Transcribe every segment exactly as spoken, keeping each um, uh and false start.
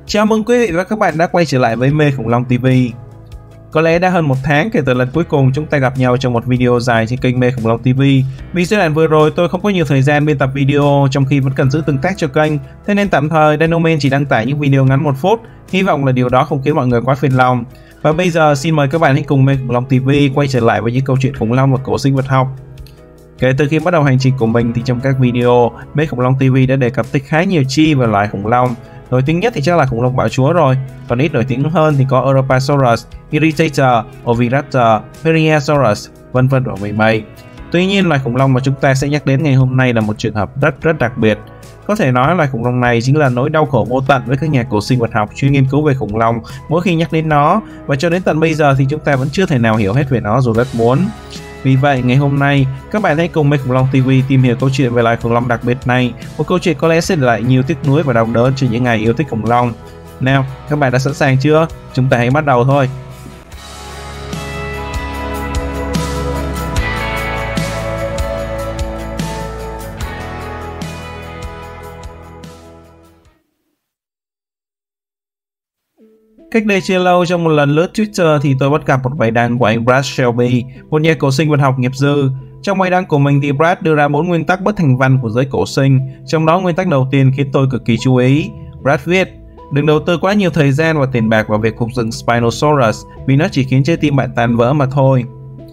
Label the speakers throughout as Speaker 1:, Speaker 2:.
Speaker 1: Chào mừng quý vị và các bạn đã quay trở lại với Mê Khủng Long ti vi. Có lẽ đã hơn một tháng kể từ lần cuối cùng chúng ta gặp nhau trong một video dài trên kênh Mê Khủng Long ti vi. Vì giai đoạn vừa rồi tôi không có nhiều thời gian biên tập video trong khi vẫn cần giữ tương tác cho kênh, thế nên tạm thời Dinoman chỉ đăng tải những video ngắn một phút. Hy vọng là điều đó không khiến mọi người quá phiền lòng. Và bây giờ xin mời các bạn hãy cùng Mê Khủng Long ti vi quay trở lại với những câu chuyện khủng long và cổ sinh vật học. Kể từ khi bắt đầu hành trình của mình thì trong các video, Mê Khủng Long ti vi đã đề cập tới khá nhiều chi về loài khủng long. Nổi tiếng nhất thì chắc là khủng long bạo chúa rồi, còn ít nổi tiếng hơn thì có Europasaurus, Irritator, Oviraptor, Periosaurus, vân vân và mây mây. Tuy nhiên, loài khủng long mà chúng ta sẽ nhắc đến ngày hôm nay là một trường hợp rất rất đặc biệt. Có thể nói loài khủng long này chính là nỗi đau khổ vô tận với các nhà cổ sinh vật học chuyên nghiên cứu về khủng long mỗi khi nhắc đến nó, và cho đến tận bây giờ thì chúng ta vẫn chưa thể nào hiểu hết về nó dù rất muốn. Vì vậy, ngày hôm nay, các bạn hãy cùng Mê Khủng Long ti vi tìm hiểu câu chuyện về loài khủng long đặc biệt này, một câu chuyện có lẽ sẽ để lại nhiều tiếc nuối và đau đớn cho những ngày yêu thích khủng long. Nào, các bạn đã sẵn sàng chưa? Chúng ta hãy bắt đầu thôi! Cách đây chưa lâu, trong một lần lướt Twitter thì tôi bắt gặp một bài đăng của anh Brad Shelby, một nhà cổ sinh vật học nghiệp dư. Trong bài đăng của mình thì Brad đưa ra bốn nguyên tắc bất thành văn của giới cổ sinh, trong đó nguyên tắc đầu tiên khiến tôi cực kỳ chú ý. Brad viết: đừng đầu tư quá nhiều thời gian và tiền bạc vào việc phục dựng Spinosaurus vì nó chỉ khiến trái tim bạn tan vỡ mà thôi.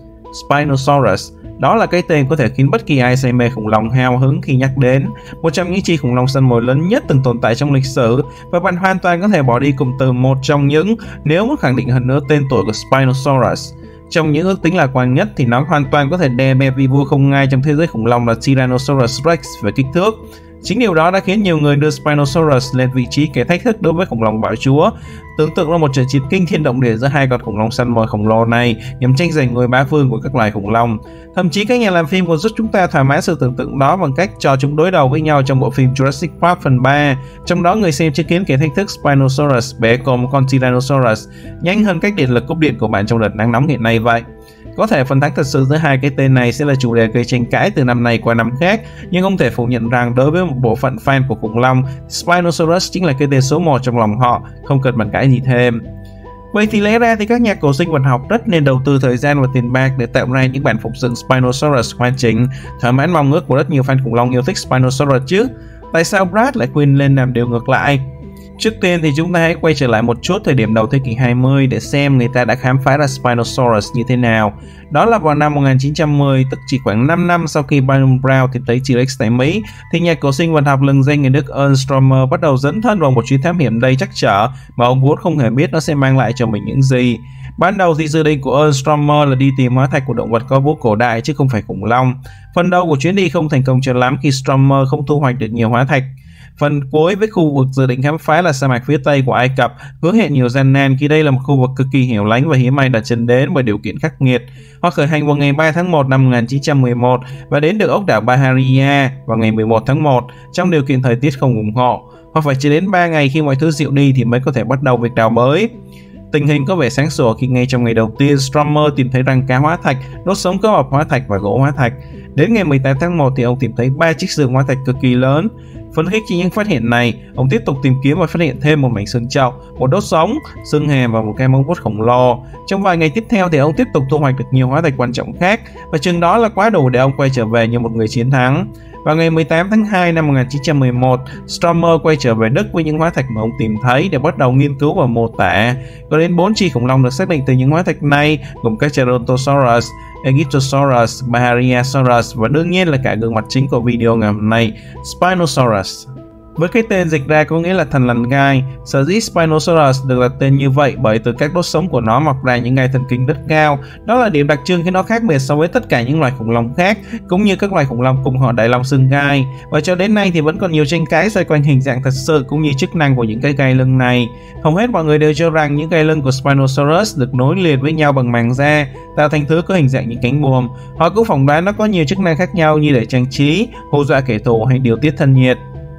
Speaker 1: Spinosaurus, đó là cái tên có thể khiến bất kỳ ai say mê khủng long hào hứng khi nhắc đến, một trong những chi khủng long săn mồi lớn nhất từng tồn tại trong lịch sử, và bạn hoàn toàn có thể bỏ đi cụm từ một trong những nếu muốn khẳng định hơn nữa tên tuổi của Spinosaurus. Trong những ước tính lạc quan nhất thì nó hoàn toàn có thể đè bẹp vị vua không ngai trong thế giới khủng long là Tyrannosaurus Rex về kích thước. Chính điều đó đã khiến nhiều người đưa Spinosaurus lên vị trí kẻ thách thức đối với khủng long bạo chúa. Tưởng tượng là một trận chiến kinh thiên động địa giữa hai con khủng long săn mồi khổng lồ này nhằm tranh giành ngôi bá vương của các loài khủng long. Thậm chí các nhà làm phim còn giúp chúng ta thỏa mãn sự tưởng tượng đó bằng cách cho chúng đối đầu với nhau trong bộ phim Jurassic Park phần ba. Trong đó người xem chứng kiến kẻ thách thức Spinosaurus bé con một con Tyrannosaurus nhanh hơn cách điện lực cúp điện của bạn trong đợt nắng nóng hiện nay vậy. Có thể phần thắng thật sự giữa hai cái tên này sẽ là chủ đề gây tranh cãi từ năm này qua năm khác, nhưng không thể phủ nhận rằng đối với một bộ phận fan của khủng long, Spinosaurus chính là cái tên số một trong lòng họ, không cần bàn cãi gì thêm. Vậy thì lẽ ra thì các nhà cổ sinh vật học rất nên đầu tư thời gian và tiền bạc để tạo ra những bản phục dựng Spinosaurus hoàn chỉnh, thỏa mãn mong ước của rất nhiều fan khủng long yêu thích Spinosaurus chứ. Tại sao Brad lại khuyên lên làm điều ngược lại? Trước tiên thì chúng ta hãy quay trở lại một chút thời điểm đầu thế kỷ hai mươi để xem người ta đã khám phá ra Spinosaurus như thế nào. Đó là vào năm một nghìn chín trăm mười, tức chỉ khoảng năm năm sau khi Barnum Brown tìm thấy T-Rex tại Mỹ, thì nhà cổ sinh vật học lừng danh người Đức Ernst Stromer bắt đầu dấn thân vào một chuyến thám hiểm đầy trắc trở mà ông vốn không hề biết nó sẽ mang lại cho mình những gì. Ban đầu thì dự định của Ernst Stromer là đi tìm hóa thạch của động vật có vú cổ đại chứ không phải khủng long. Phần đầu của chuyến đi không thành công cho lắm khi Stromer không thu hoạch được nhiều hóa thạch. Phần cuối với khu vực dự định khám phá là sa mạc phía tây của Ai Cập hứa hẹn nhiều gian nan khi đây là một khu vực cực kỳ hẻo lánh và hiếm ai đặt chân đến bởi điều kiện khắc nghiệt. Họ khởi hành vào ngày ba tháng một năm một nghìn chín trăm mười một và đến được ốc đảo Bahariya vào ngày mười một tháng một trong điều kiện thời tiết không ủng hộ. Họ phải chờ đến ba ngày khi mọi thứ dịu đi thì mới có thể bắt đầu việc đào bới. Tình hình có vẻ sáng sủa khi ngay trong ngày đầu tiên Stromer tìm thấy răng cá hóa thạch, đốt sống cá mập hóa thạch và gỗ hóa thạch. Đến ngày mười tám tháng một thì ông tìm thấy ba chiếc xương hóa thạch cực kỳ lớn. Phấn khích trên những phát hiện này, ông tiếp tục tìm kiếm và phát hiện thêm một mảnh xương trậu, một đốt sống, xương hàm và một cái móng vuốt khổng lồ. Trong vài ngày tiếp theo thì ông tiếp tục thu hoạch được nhiều hóa thạch quan trọng khác, và chừng đó là quá đủ để ông quay trở về như một người chiến thắng. Vào ngày mười tám tháng hai năm một nghìn chín trăm mười một, Stromer quay trở về Đức với những hóa thạch mà ông tìm thấy để bắt đầu nghiên cứu và mô tả. Có đến bốn chi khủng long được xác định từ những hóa thạch này, gồm các Gerontosaurus, Egyptosaurus, Bahariasaurus và đương nhiên là cả gương mặt chính của video ngày hôm nay, Spinosaurus. Với cái tên dịch ra có nghĩa là thần lằn gai, sở dĩ Spinosaurus được đặt tên như vậy bởi từ các đốt sống của nó mọc ra những gai thần kinh rất cao. Đó là điểm đặc trưng khiến nó khác biệt so với tất cả những loài khủng long khác, cũng như các loài khủng long cùng họ đại long xương gai. Và cho đến nay thì vẫn còn nhiều tranh cãi xoay quanh hình dạng thật sự cũng như chức năng của những cái gai lưng này. Hầu hết mọi người đều cho rằng những gai lưng của Spinosaurus được nối liền với nhau bằng màng da, tạo thành thứ có hình dạng những cánh buồm. Họ cũng phỏng đoán nó có nhiều chức năng khác nhau như để trang trí, hù dọa kẻ thù hay điều tiết thân nhiệt.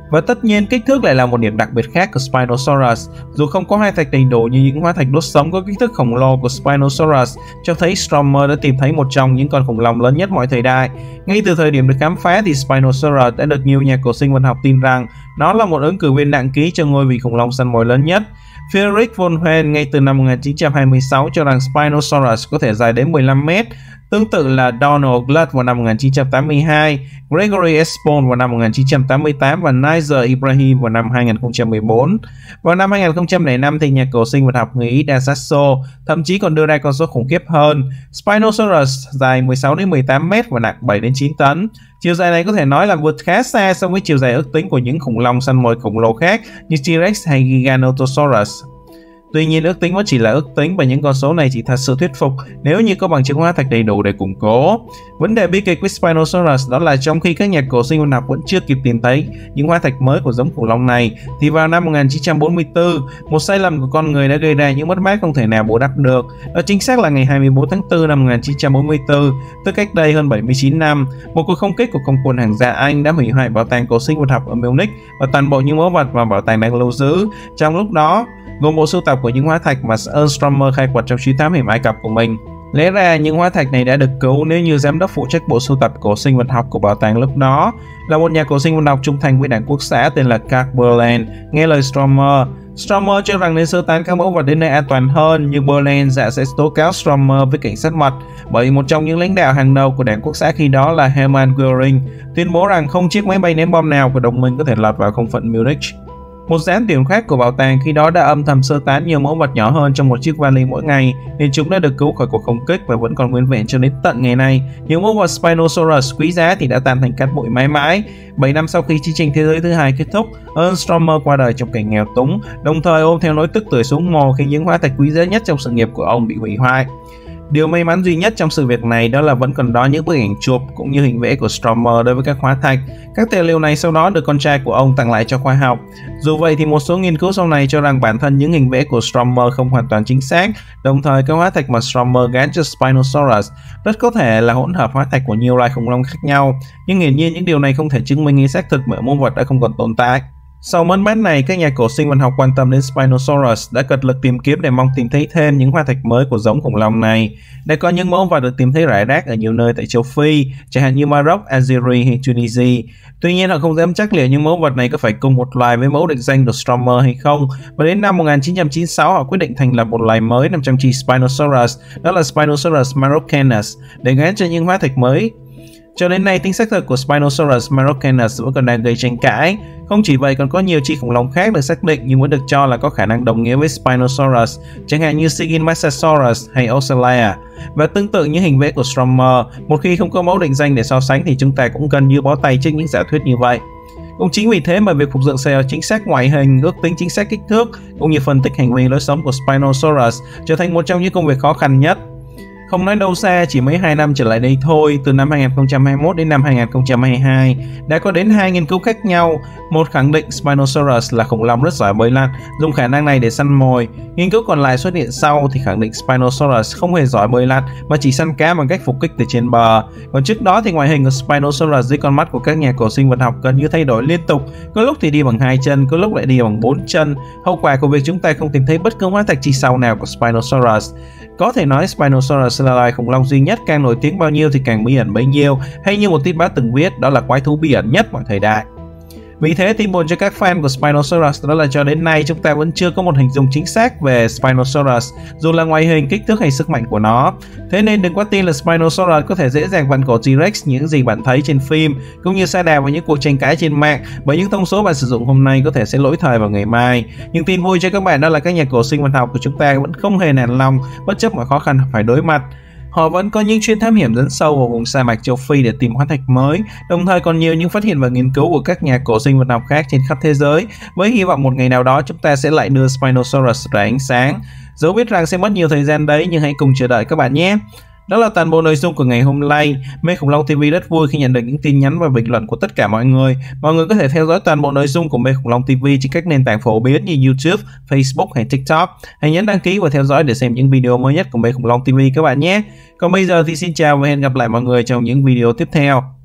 Speaker 1: Và tất nhiên kích thước lại là một điểm đặc biệt khác của Spinosaurus. Dù không có hóa thạch đầy đủ như những hóa thạch đốt sống có kích thước khổng lồ của Spinosaurus, cho thấy Stromer đã tìm thấy một trong những con khủng long lớn nhất mọi thời đại. Ngay từ thời điểm được khám phá thì Spinosaurus đã được nhiều nhà cổ sinh vật học tin rằng nó là một ứng cử viên nặng ký cho ngôi vị khủng long săn mồi lớn nhất. Friedrich von Huene ngay từ năm một nghìn chín trăm hai mươi sáu cho rằng Spinosaurus có thể dài đến mười lăm mét. Tương tự là Donald Glut vào năm một nghìn chín trăm tám mươi hai, Gregory Espon vào năm một nghìn chín trăm tám mươi tám và Nigel Ibrahim vào năm hai nghìn không trăm mười bốn. Vào năm hai nghìn không trăm lẻ năm thì nhà cổ sinh vật học người Ý Dan Sasso thậm chí còn đưa ra con số khủng khiếp hơn. Spinosaurus dài mười sáu đến mười tám mét và nặng bảy đến chín tấn. Chiều dài này có thể nói là vượt khá xa so với chiều dài ước tính của những khủng long săn mồi khổng lồ khác như T-Rex hay Giganotosaurus. Tuy nhiên ước tính vẫn chỉ là ước tính và những con số này chỉ thật sự thuyết phục nếu như có bằng chứng hóa thạch đầy đủ để củng cố. Vấn đề bi kịch với Spinosaurus đó là trong khi các nhà cổ sinh vật học vẫn chưa kịp tìm thấy những hóa thạch mới của giống khủng long này, thì vào năm một nghìn chín trăm bốn mươi tư, một sai lầm của con người đã gây ra những mất mát không thể nào bù đắp được. Đó chính xác là ngày hai mươi tư tháng tư năm một nghìn chín trăm bốn mươi tư, tức cách đây hơn bảy mươi chín năm, một cuộc không kích của không quân hàng gia Anh đã hủy hoại bảo tàng cổ sinh vật học ở Munich và toàn bộ những mẫu vật mà bảo tàng đang lưu giữ. Trong lúc đó, gồm bộ sưu tập của những hóa thạch mà Ernst Stromer khai quật trong chuyến thám hiểm Ai Cập của mình. Lẽ ra những hóa thạch này đã được cứu nếu như giám đốc phụ trách bộ sưu tập cổ sinh vật học của bảo tàng lúc đó là một nhà cổ sinh vật học trung thành với Đảng Quốc xã tên là Karl Berland. Nghe lời Stromer, Stromer cho rằng nên sơ tán các mẫu vật đến nơi an toàn hơn, nhưng Berland dạ sẽ tố cáo Stromer với cảnh sát mật bởi một trong những lãnh đạo hàng đầu của Đảng Quốc xã khi đó là Hermann Göring tuyên bố rằng không chiếc máy bay ném bom nào của đồng minh có thể lọt vào không phận Munich. Một giám tuyển khác của bảo tàng khi đó đã âm thầm sơ tán nhiều mẫu vật nhỏ hơn trong một chiếc vali mỗi ngày, nên chúng đã được cứu khỏi cuộc không kích và vẫn còn nguyên vẹn cho đến tận ngày nay. Những mẫu vật Spinosaurus quý giá thì đã tan thành cát bụi mãi mãi. bảy năm sau khi chiến tranh thế giới thứ hai kết thúc, Ernst Stromer qua đời trong cảnh nghèo túng, đồng thời ôm theo nỗi tức tưởi xuống mồ khi những hóa thạch quý giá nhất trong sự nghiệp của ông bị hủy hoại. Điều may mắn duy nhất trong sự việc này đó là vẫn còn đó những bức ảnh chụp cũng như hình vẽ của Stromer đối với các hóa thạch. Các tài liệu này sau đó được con trai của ông tặng lại cho khoa học. Dù vậy thì một số nghiên cứu sau này cho rằng bản thân những hình vẽ của Stromer không hoàn toàn chính xác, đồng thời các hóa thạch mà Stromer gán cho Spinosaurus rất có thể là hỗn hợp hóa thạch của nhiều loài khủng long khác nhau, nhưng hiển nhiên những điều này không thể chứng minh hay xác thực bởi mẫu vật đã không còn tồn tại. Sau mất mát này, các nhà cổ sinh vật học quan tâm đến Spinosaurus đã cật lực tìm kiếm để mong tìm thấy thêm những hóa thạch mới của giống khủng long này. Đã có những mẫu vật được tìm thấy rải rác ở nhiều nơi tại châu Phi, chẳng hạn như Maroc, Algeria hay Tunisia. Tuy nhiên, họ không dám chắc liệu những mẫu vật này có phải cùng một loài với mẫu định danh của Stromer hay không. Và đến năm một nghìn chín trăm chín mươi sáu, họ quyết định thành lập một loài mới nằm trong chi Spinosaurus, đó là Spinosaurus maroccanus, để gán cho những hóa thạch mới. Cho đến nay, tính xác thực của Spinosaurus maroccanus vẫn còn đang gây tranh cãi. Không chỉ vậy, còn có nhiều chi khủng long khác được xác định nhưng vẫn được cho là có khả năng đồng nghĩa với Spinosaurus, chẳng hạn như Sigilmasasaurus hay Ocelea. Và tương tự như hình vẽ của Stromer, một khi không có mẫu định danh để so sánh thì chúng ta cũng gần như bó tay trước những giả thuyết như vậy. Cũng chính vì thế mà việc phục dựng sao chính xác ngoại hình, ước tính chính xác kích thước cũng như phân tích hành vi lối sống của Spinosaurus trở thành một trong những công việc khó khăn nhất. Không nói đâu xa, chỉ mấy hai năm trở lại đây thôi, từ năm hai nghìn không trăm hai mươi mốt đến năm hai nghìn không trăm hai mươi hai, đã có đến hai nghiên cứu khác nhau. Một khẳng định Spinosaurus là khủng long rất giỏi bơi lặn, dùng khả năng này để săn mồi. Nghiên cứu còn lại xuất hiện sau thì khẳng định Spinosaurus không hề giỏi bơi lặn mà chỉ săn cá bằng cách phục kích từ trên bờ. Còn trước đó thì ngoại hình của Spinosaurus dưới con mắt của các nhà cổ sinh vật học gần như thay đổi liên tục, có lúc thì đi bằng hai chân, có lúc lại đi bằng bốn chân. Hậu quả của việc chúng ta không tìm thấy bất cứ hóa thạch chi sau nào của Spinosaurus. Có thể nói Spinosaurus là loài khủng long duy nhất, càng nổi tiếng bao nhiêu thì càng bí ẩn bấy nhiêu, hay như một tin báo từng viết, đó là quái thú bí ẩn nhất mọi thời đại. Vì thế, tin buồn cho các fan của Spinosaurus đó là cho đến nay chúng ta vẫn chưa có một hình dung chính xác về Spinosaurus, dù là ngoại hình, kích thước hay sức mạnh của nó. Thế nên đừng quá tin là Spinosaurus có thể dễ dàng vặn cổ T-Rex những gì bạn thấy trên phim, cũng như sa đà vào những cuộc tranh cãi trên mạng, bởi những thông số bạn sử dụng hôm nay có thể sẽ lỗi thời vào ngày mai. Nhưng tin vui cho các bạn đó là các nhà cổ sinh vật học của chúng ta vẫn không hề nản lòng, bất chấp mọi khó khăn phải đối mặt. Họ vẫn có những chuyến thám hiểm dẫn sâu vào vùng sa mạc châu Phi để tìm hóa thạch mới, đồng thời còn nhiều những phát hiện và nghiên cứu của các nhà cổ sinh vật học khác trên khắp thế giới, với hy vọng một ngày nào đó chúng ta sẽ lại đưa Spinosaurus ra ánh sáng. Dẫu biết rằng sẽ mất nhiều thời gian đấy, nhưng hãy cùng chờ đợi các bạn nhé. Đó là toàn bộ nội dung của ngày hôm nay. Mê Khủng Long ti vi rất vui khi nhận được những tin nhắn và bình luận của tất cả mọi người. Mọi người có thể theo dõi toàn bộ nội dung của Mê Khủng Long ti vi trên các nền tảng phổ biến như YouTube, Facebook hay TikTok. Hãy nhấn đăng ký và theo dõi để xem những video mới nhất của Mê Khủng Long ti vi các bạn nhé. Còn bây giờ thì xin chào và hẹn gặp lại mọi người trong những video tiếp theo.